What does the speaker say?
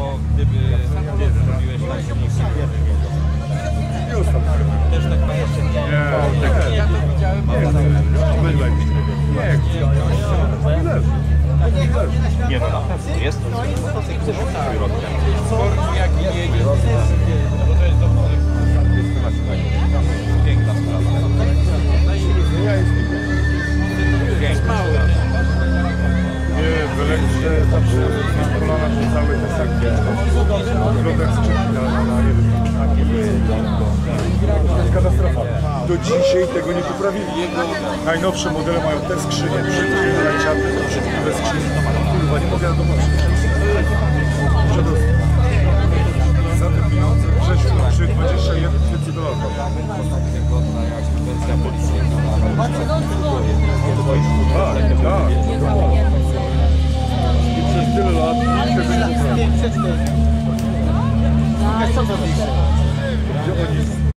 bo gdyby ty zrobiłeś tak, że nikt nie Już tam. też tak ma jeszcze nie. Ja to widziałem, bo Nie no, na pewno jest to sportu jak i jedzie. Bo to jest piękna sprawa. Jest mały. Nie, w elektrze zawsze na kolana rzucały te takie środek skrzypki na jeden. To jest katastrofa. Do dzisiaj tego nie poprawili. Najnowsze modele mają te skrzynie, przeciwne przeciwne skrzynie. Kurwa, nie mogę do za te pieniądze Grzesiu przy 21 tysięcy dolarów. Wygodna jak wersja policyjna. Tak, tak. I przez tyle lat nikt tego nie poprawił. Co to